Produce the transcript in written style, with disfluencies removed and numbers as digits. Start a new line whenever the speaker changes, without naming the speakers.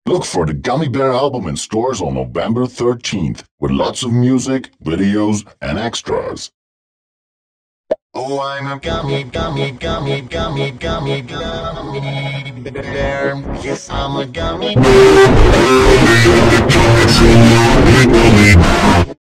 Look for the Gummy Bear album in stores on November 13th with lots of music, videos, and extras.
Oh, I'm a gummy bear. Yes, I'm a gummy.